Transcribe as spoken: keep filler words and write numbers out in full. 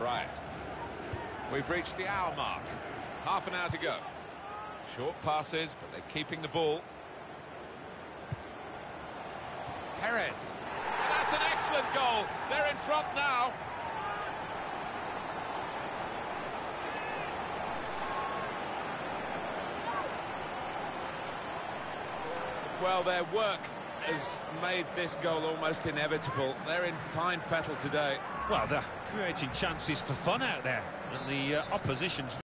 try it. We've reached the hour mark. Half an hour to go. Short passes, but they're keeping the ball. Perez. And that's an excellent goal. They're in front now. Well, their work has made this goal almost inevitable. They're in fine fettle today. Well, they're creating chances for fun out there, and the uh, opposition's